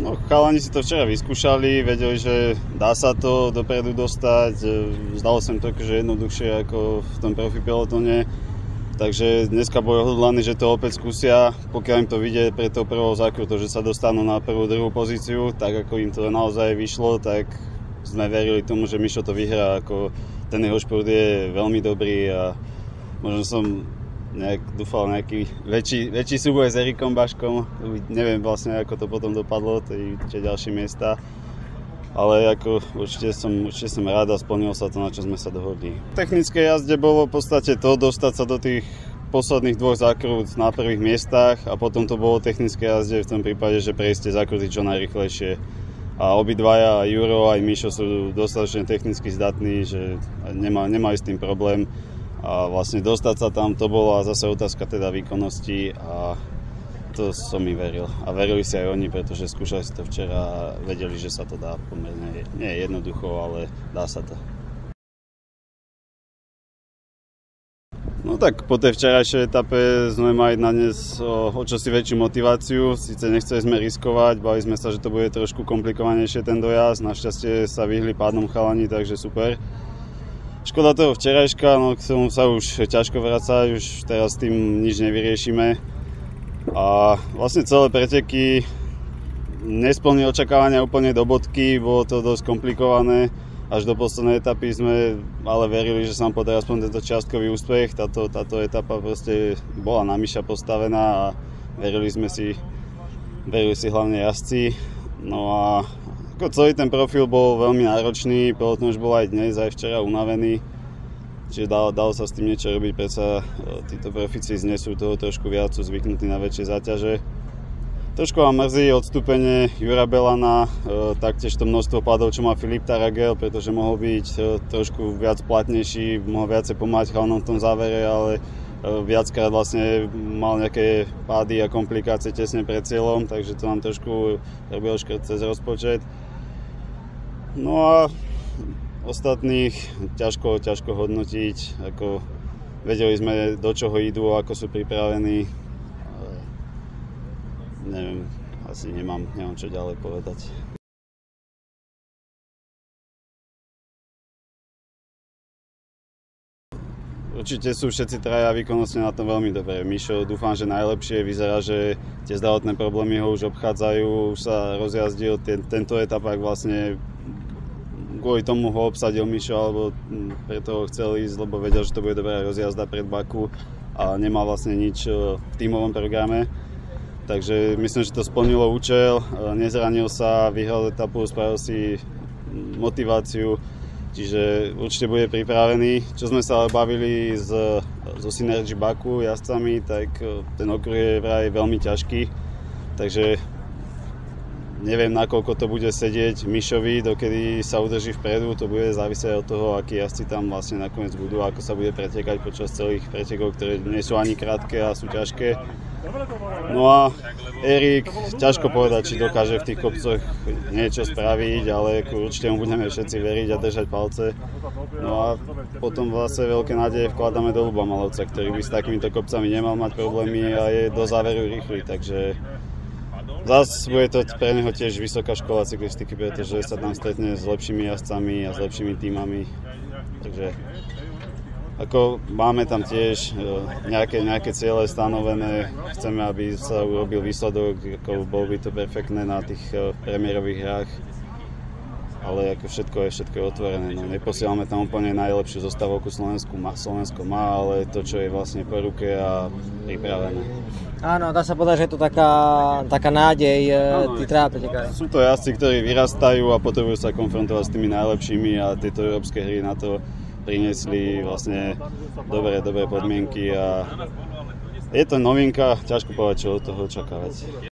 No, chalani si to včera vyskúšali, vedeli, že dá sa to dopredu dostať. Zdalo sa im to že jednoduchšie ako v tom profi pelotone. Takže dneska boli odhodlaní, že to opäť skúsia. Pokiaľ im to vyjde pre to prvou zákrutou, že sa dostanú na prvú, druhú pozíciu, tak ako im to naozaj vyšlo, tak sme verili tomu, že Mišo to vyhrá. Ako ten jeho šport je veľmi dobrý a možno som dúfal nejaký väčší súboj s Erikom Baškom. Neviem vlastne, ako to potom dopadlo, tie ďalšie miesta. Ale ako určite som rád a splnilo sa to, na čo sme sa dohodli. V technickej jazde bolo v podstate to dostať sa do tých posledných dvoch zákrút na prvých miestach a potom to bolo technické jazde v tom prípade, že prejsť zákrúty čo najrýchlejšie. A obidvaja, Juro aj Mišo sú dostatočne technicky zdatní, že nemali s tým problém. A vlastne dostať sa tam, to bola zase otázka teda výkonnosti a to som mi veril. A verili si aj oni, pretože skúšali si to včera a vedeli, že sa to dá pomerne, nie jednoducho, ale dá sa to. No tak po tej včerajšej etape sme mali na dnes o čosi väčšiu motiváciu. Sice nechceli sme riskovať, bali sme sa, že to bude trošku komplikovanejšie ten dojazd. Našťastie sa vyhli pádom chalani, takže super. Škoda toho včerajška, no k tomu sa už ťažko vracať, už teraz s tým nič nevyriešime. A vlastne celé preteky nesplnili očakávania úplne do bodky, bolo to dosť komplikované. Až do poslednej etapy sme ale verili, že sa nám podarí aspoň tento čiastkový úspech. Táto etapa proste bola na Miša postavená a verili si hlavne jazdci. No a celý ten profil bol veľmi náročný, peloton už bol aj dnes, aj včera unavený. Čiže dalo sa s tým niečo robiť, predsa títo profici znesú toho trošku viac, sú zvyknutí na väčšie záťaže. Trošku ma mrzí odstúpenie Jura Belana, taktiež to množstvo pádov, čo má Filip Taragel, pretože mohol byť trošku viac platnejší, mohol viacej pomáhať chalanom v tom závere, ale viackrát vlastne mal nejaké pády a komplikácie tesne pred cieľom, takže to nám trošku robil škrt cez rozpočet. No a ostatných ťažko hodnotiť, ako vedeli sme, do čoho idú, ako sú pripravení. Neviem, asi nemám čo ďalej povedať. Určite sú všetci traja výkonnostne na tom veľmi dobre. Mišo dúfam, že najlepšie, vyzerá, že tie zdravotné problémy ho už obchádzajú, už sa rozjazdil tento etapák vlastne. Kvôli tomu ho obsadil Mišo, alebo preto ho chcel ísť, lebo vedel, že to bude dobrá rozjazda pred Baku a nemá vlastne nič v tímovom programe. Takže myslím, že to splnilo účel, nezranil sa, vyhral etapu, spravil si motiváciu, čiže určite bude pripravený. Čo sme sa ale bavili so Synergy Baku jazdcami, tak ten okruh je vraj veľmi ťažký, takže neviem, nakoľko to bude sedieť Mišovi, dokedy sa udrží vpredu, to bude závisieť od toho, akí jazdci tam vlastne nakoniec budú, ako sa bude pretekať počas celých pretekov, ktoré nie sú ani krátke a sú ťažké. No a Erik, ťažko povedať, či dokáže v tých kopcoch niečo spraviť, ale určite mu budeme všetci veriť a držať palce. No a potom vlastne veľké nádeje vkladáme do Ľuba Malovca, ktorý by s takýmito kopcami nemal mať problémy a je do záveru rýchly, takže zas bude to pre neho tiež vysoká škola cyklistiky, pretože sa tam stretne s lepšími jazdcami a s lepšími tímami. Takže ako máme tam tiež nejaké ciele stanovené, chceme, aby sa urobil výsledok, ako bol by to perfektné na tých premiérových hrách. Ale ako všetko je otvorené. No, neposielame tam úplne najlepšiu zostavovku Slovensko má, ale to, čo je vlastne po ruke a pripravené. Áno, dá sa povedať, že je to taká nádej, tí traja pretekári. Sú to jazdci, ktorí vyrastajú a potrebujú sa konfrontovať s tými najlepšími a tieto európske hry na to priniesli vlastne dobré podmienky a je to novinka, ťažko povedať, čo od toho očakávať.